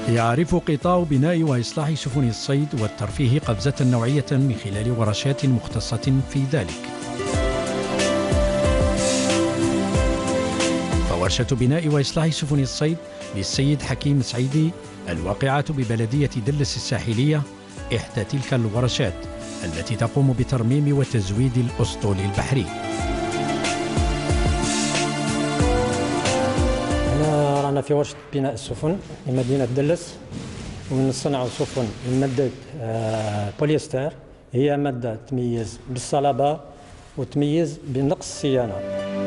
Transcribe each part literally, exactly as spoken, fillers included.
يعرف قطاع بناء وإصلاح سفن الصيد والترفيه قفزة نوعية من خلال ورشات مختصة في ذلك. فورشة بناء وإصلاح سفن الصيد للسيد حكيم سعيدي الواقعة ببلدية دلس الساحلية إحدى تلك الورشات التي تقوم بترميم وتزويد الأسطول البحري. أنا رانا في ورشة بناء السفن لمدينة دلس، ونصنع سفن من مادة بوليستر. هي مادة تميز بالصلابة وتميز بنقص الصيانة.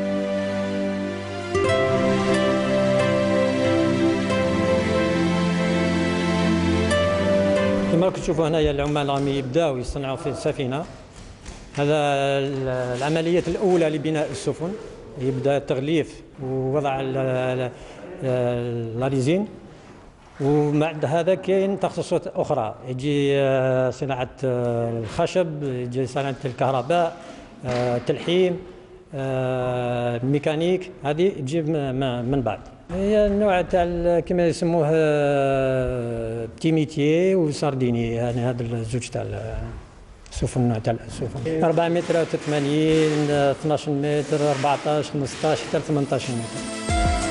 كما راكم تشوفوا هنايا العمال راهم يبداو يصنعوا في السفينة. هذا العملية الأولى لبناء السفن، يبدا التغليف ووضع الريزين، وبعد هذا كاين تخصصات اخرى، يجي صناعه الخشب، يجي صناعه الكهرباء، تلحيم، ميكانيك، هذه تجي من بعد. هي النوع تاع كما يسموه بتي ميتيي وسارديني، يعني هذا الزوج تاع السفن، نوع تاع السفن أربعة متر وثمانين، اثناش متر، أربعطاش، خمسطاش حتى ثمنطاش متر.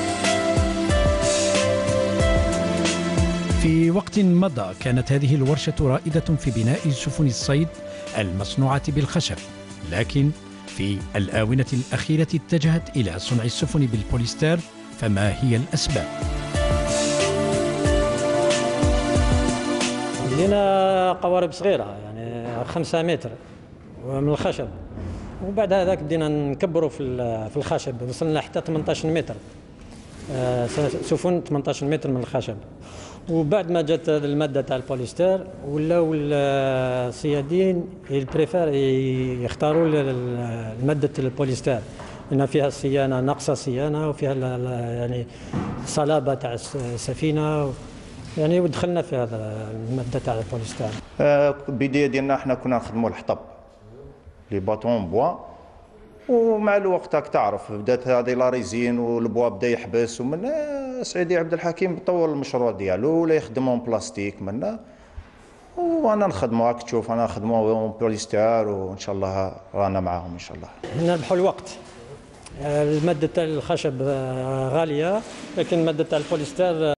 في وقت مضى كانت هذه الورشة رائدة في بناء سفن الصيد المصنوعة بالخشب، لكن في الآونة الأخيرة اتجهت إلى صنع السفن بالبوليستر. فما هي الأسباب؟ لنا قوارب صغيرة يعني خمسة متر من الخشب، وبعد هذاك بدينا نكبروا في في الخشب، وصلنا حتى ثمنطاش متر، سفن ثمنطاش متر من الخشب. وبعد ما جات المادة تاع البوليستر ولاو الصيادين البريفير يختاروا مادة البوليستر، لأن فيها الصيانة، نقص الصيانة، وفيها يعني صلابة تاع السفينة، يعني ودخلنا في هذا المادة تاع البوليستر. البداية ديالنا احنا كنا نخدموا الحطب لي باطون بوا، ومع الوقت راك تعرف بدات هذه لا ريزين والبوا بدا يحبس، ومن سعيدي عبد الحكيم طور المشروع ديالو ولا يخدموا بلاستيك منا، وانا نخدموا راك تشوف انا نخدموا بوليستر، وان شاء الله رانا معاهم ان شاء الله. نربحوا الوقت. المادة تاع الخشب غالية، لكن المادة تاع البوليستر